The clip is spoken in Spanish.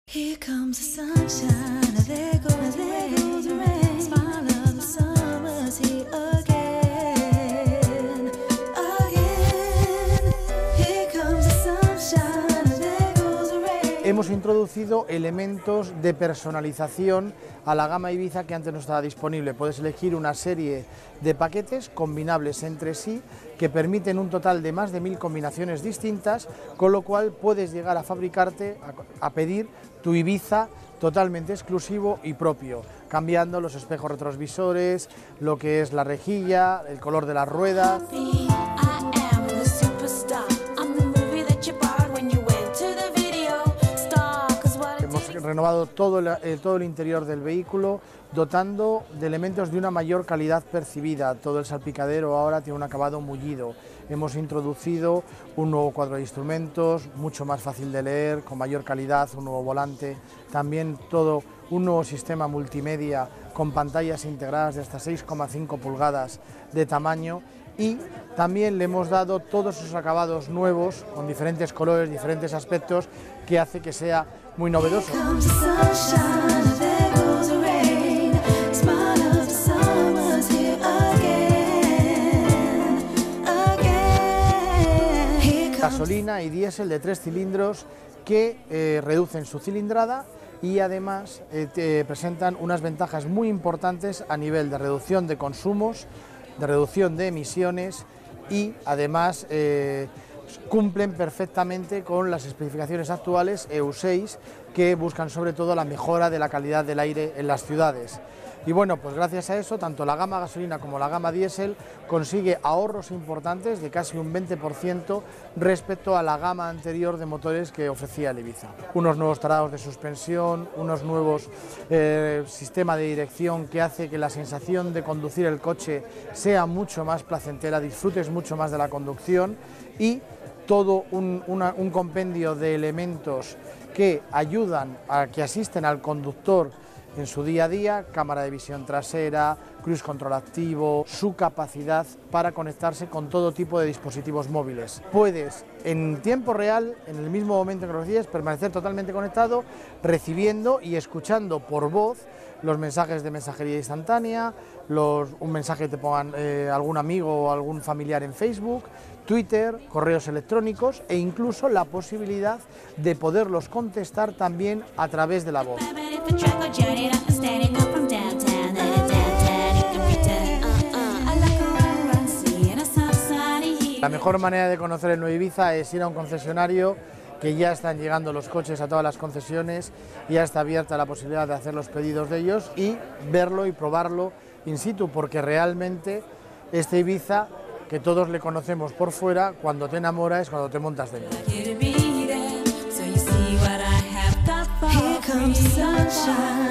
Here comes the sunshine, there goes the rain. Smile of the summer's here again, again. Here comes the sunshine, there goes the rain. Hemos introducido elementos de personalización a la gama Ibiza que antes no estaba disponible. Puedes elegir una serie de paquetes combinables entre sí que permiten un total de más de 1000 combinaciones distintas, con lo cual puedes llegar a fabricarte, a pedir tu Ibiza totalmente exclusivo y propio, cambiando los espejos retrovisores, lo que es la rejilla, el color de las ruedas. Hemos renovado todo el interior del vehículo, dotando de elementos de una mayor calidad percibida. Todo el salpicadero ahora tiene un acabado mullido. Hemos introducido un nuevo cuadro de instrumentos, mucho más fácil de leer, con mayor calidad, un nuevo volante, también todo un nuevo sistema multimedia con pantallas integradas de hasta 6,5 pulgadas de tamaño, y también le hemos dado todos esos acabados nuevos con diferentes colores, diferentes aspectos, que hace que sea muy novedoso. Gasolina y diésel de 3 cilindros que reducen su cilindrada y además presentan unas ventajas muy importantes a nivel de reducción de consumos, de reducción de emisiones, y además cumplen perfectamente con las especificaciones actuales Euro 6, que buscan sobre todo la mejora de la calidad del aire en las ciudades. Y bueno, pues gracias a eso, tanto la gama gasolina como la gama diésel consigue ahorros importantes de casi un 20% respecto a la gama anterior de motores que ofrecía el Ibiza. Unos nuevos tarados de suspensión, unos nuevos sistemas de dirección que hace que la sensación de conducir el coche sea mucho más placentera, disfrutes mucho más de la conducción, y todo un compendio de elementos que ayudan a que asisten al conductor en su día a día: cámara de visión trasera, cruise control activo, su capacidad para conectarse con todo tipo de dispositivos móviles. Puedes en tiempo real, en el mismo momento que lo recibes, permanecer totalmente conectado, recibiendo y escuchando por voz los mensajes de mensajería instantánea, un mensaje que te pongan algún amigo o algún familiar en Facebook, Twitter, correos electrónicos, e incluso la posibilidad de poderlos contestar también a través de la voz. La mejor manera de conocer el nuevo Ibiza es ir a un concesionario, que ya están llegando los coches a todas las concesiones, ya está abierta la posibilidad de hacer los pedidos de ellos y verlo y probarlo in situ, porque realmente este Ibiza, que todos le conocemos por fuera, cuando te enamora es cuando te montas dentro. Here comes the sunshine.